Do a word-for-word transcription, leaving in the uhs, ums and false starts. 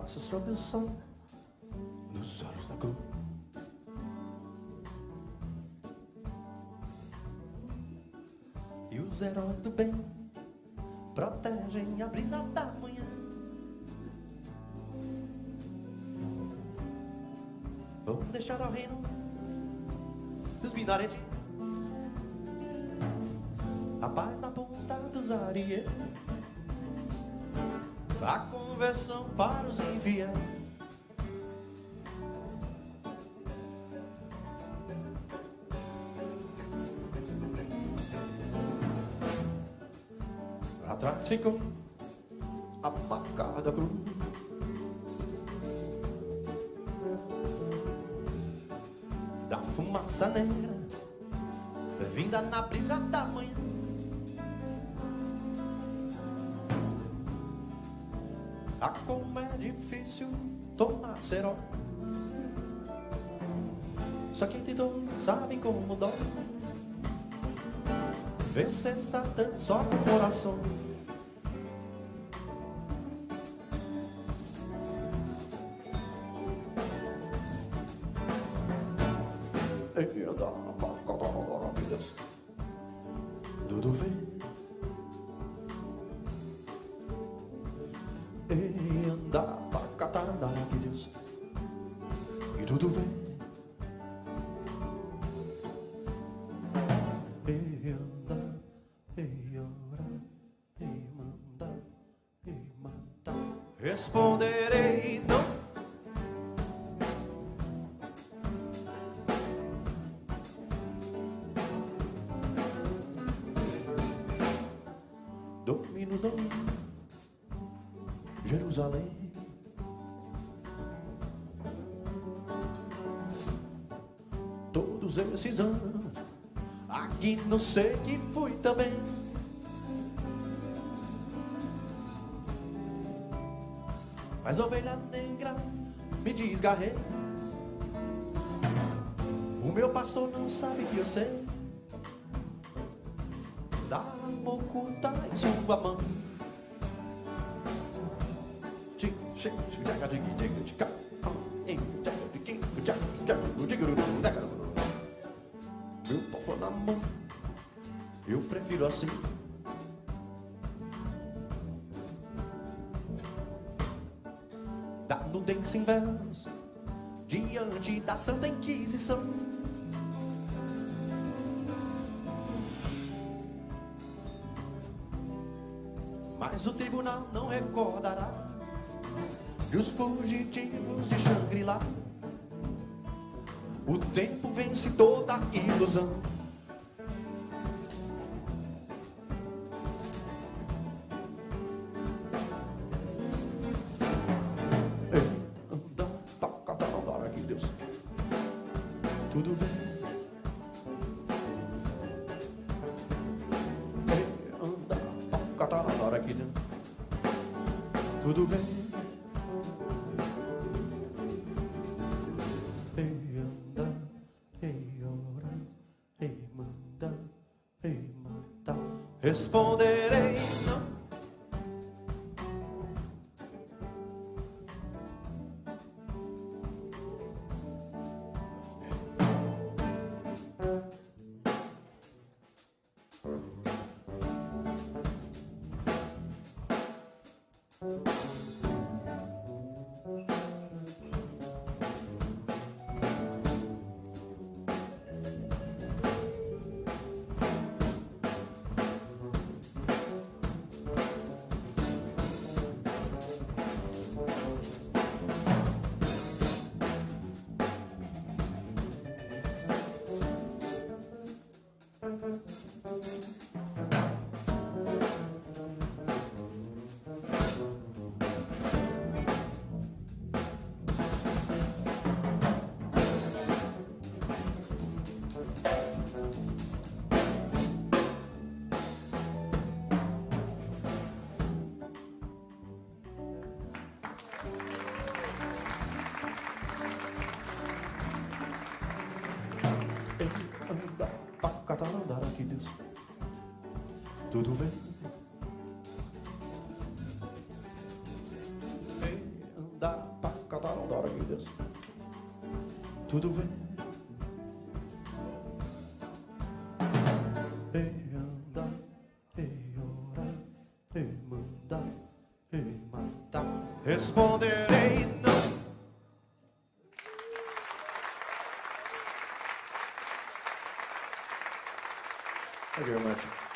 passa sob o sol, nos olhos da cruz. E os heróis do bem protegem a brisa da manhã. Vamos deixar ao reino dos minaretes a paz na ponta dos areias, a conversão para os infiéis. Atrás ficou a marca da cruz, da fumaça negra vinda na brisa da manhã. Ah, como é difícil tornar-se herói, só quem tentou sabe como dói vencer Satã só com o coração. E andar pra cada que Deus tudo vem. E andar pra cada que Deus e tudo vem. E andar, e orar, e mandar, e matar. Responderei não. Dominus Domini, Jerusalém. Todos esses anos aqui não sei que fui também. Mas ovelha negra me desgarrei. O meu pastor não sabe que eu sei da alma oculta em sua mão. Meu pau foi na mão, eu prefiro assim. Da nudez sem véus diante da Santa Inquisição. Mas o tribunal não recordará dos fugitivos de Shangri-La. O tempo vence toda ilusão. Ei, anda pra cada hora que Deus tudo vem. Ei, anda pra cada hora que Deus tudo vem. Ei, anda, ei, ora, ei, manda, ei, mata. Responderei não. Andar pra cada andar aqui Deus tudo vem. Andar tudo vem. Ei, andar, ei, orar, ei, mandar, ei, matar. Responderei não. Thank you very much.